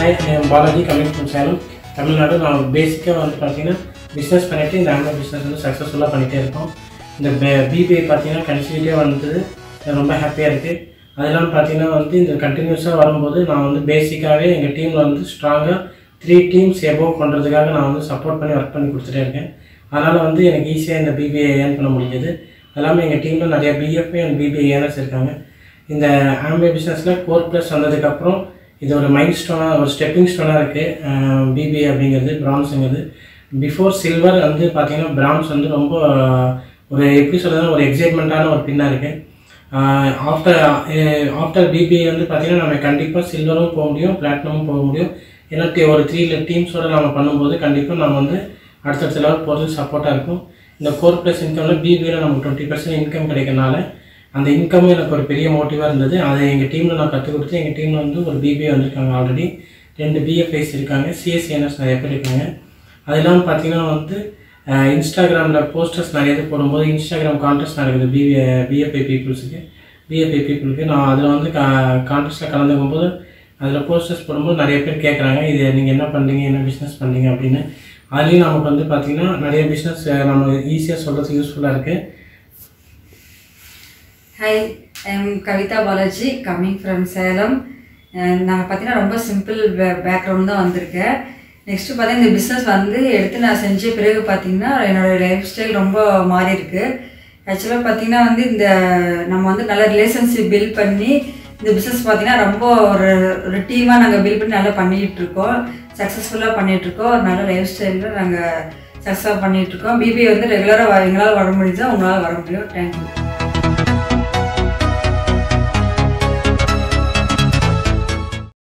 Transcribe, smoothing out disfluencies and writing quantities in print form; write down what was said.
Hi, I am Balaji coming from Salem, Tamil Nadu. நான் பேசிக்காக வந்து பார்த்தீங்கன்னா பிஸ்னஸ் பண்ணிவிட்டு இந்த ஆன்லைன் பிஸ்னஸ் வந்து சக்ஸஸ்ஃபுல்லாக பண்ணிகிட்டே இருக்கோம். இந்த பிபிஐ பார்த்தீங்கன்னா கன்சியூட்டிவாக வந்தது ரொம்ப ஹாப்பியாக இருக்குது. அதெல்லாம் பார்த்தீங்கன்னா வந்து இந்த கண்டினியூஸாக வரும்போது நான் வந்து பேசிக்காகவே எங்கள் டீமில் வந்து ஸ்ட்ராங்காக 3 டீம்ஸ் எபோவ் பண்ணுறதுக்காக நான் வந்து சப்போர்ட் பண்ணி ஒர்க் பண்ணி கொடுத்துட்டே இருக்கேன். அதனால் வந்து எனக்கு ஈஸியாக இந்த பிபிஐ ஏர்ன் பண்ண முடிஞ்சது. எல்லாமே எங்கள் டீமில் நிறைய பிஎஃப்ஐ அண்ட் பிபிஐ ஏர்னர்ஸ் இருக்காங்க. இந்த ஆன்லைன் பிஸ்னஸில் கோர் ப்ளஸ் வந்ததுக்கப்புறம் இது ஒரு மைல் ஸ்டோனாக ஒரு ஸ்டெப்பிங் ஸ்டோனாக இருக்குது. பிபிஐ அப்படிங்கிறது பிரான்ஸுங்கிறது. பிஃபோர் சில்வர் வந்து பார்த்திங்கன்னா பிரான்ஸ் வந்து ரொம்ப ஒரு எப்படி சொல்கிறதுனா ஒரு எக்ஸைட்மெண்ட்டான ஒரு பின்னாக இருக்குது. ஆஃப்டர் பிபிஐ வந்து பார்த்திங்கன்னா நம்ம கண்டிப்பாக சில்வரும் போக முடியும், பிளாட்டினமும் போக முடியும். ஏன்னா ஒரு 3 டீம்ஸோடு நம்ம பண்ணும்போது கண்டிப்பாக நம்ம வந்து அடுத்தடுத்த லெவல் போகிறது சப்போர்ட்டாக இருக்கும். இந்த கோர் ப்ளஸ் இன்கமில் பிபிஐயில் நமக்கு 20% இன்கம் கிடைக்கிறனால அந்த இன்கம் எனக்கு ஒரு பெரிய மோட்டிவாக இருந்தது. அதை எங்கள் டீமில் நான் கற்றுக் கொடுத்து எங்கள் டீமில் வந்து ஒரு பிபிஐ வந்திருக்காங்க. ஆல்ரெடி 2 பிஎஃப்ஐஸ் இருக்காங்க, சிஎஸ்ஏஎன்எஸ் நிறைய பேர் இருக்காங்க. அது இல்லாமல் பார்த்தீங்கன்னா வந்து இன்ஸ்டாகிராமில் போஸ்டர்ஸ் நிறைய இது போடும்போது இன்ஸ்டாகிராம் கான்டெஸ்ட் நடக்குது பிஎஃப்ஐ பீப்புளுக்கு. நான் அதில் வந்து கான்டெஸ்ட்டில் கலந்துக்கும் போது அதில் போஸ்டர்ஸ் போடும்போது நிறைய பேர் கேட்குறாங்க, இது நீங்கள் என்ன பண்ணுறீங்க, என்ன பிஸ்னஸ் பண்ணுறீங்க அப்படின்னு. அதுலேயும் நமக்கு வந்து பார்த்திங்கன்னா நிறைய பிஸ்னஸ் நம்ம ஈஸியாக சொல்கிறதுக்கு யூஸ்ஃபுல்லாக இருக்குது. Hi, I am Kavita Balaji coming from Salem. நாங்கள் பார்த்தீங்கன்னா ரொம்ப சிம்பிள் பேக்ரவுண்ட் தான் வந்திருக்கேன். நெக்ஸ்ட்டு பார்த்தீங்கன்னா இந்த பிஸ்னஸ் வந்து எடுத்து நான் செஞ்ச பிறகு பார்த்தீங்கன்னா என்னோடய லைஃப் ஸ்டைல் ரொம்ப மாறி இருக்குது. ஆக்சுவலாக பார்த்தீங்கன்னா வந்து இந்த நம்ம வந்து நல்ல ரிலேஷன்ஷிப் பில்ட் பண்ணி இந்த பிஸ்னஸ் பார்த்தீங்கன்னா ரொம்ப ஒரு டீமாக நாங்கள் பில்ட் பண்ணி நல்லா பண்ணிகிட்ருக்கோம், சக்ஸஸ்ஃபுல்லாக பண்ணிகிட்ருக்கோம். ஒரு நல்ல லைஃப் ஸ்டைலில் நாங்கள் சக்ஸஸாக பண்ணிகிட்ருக்கோம். பிபிஐ வந்து ரெகுலராக எங்களால் வர முடியுதோ உங்களால் வர முடியும். தேங்க்யூ.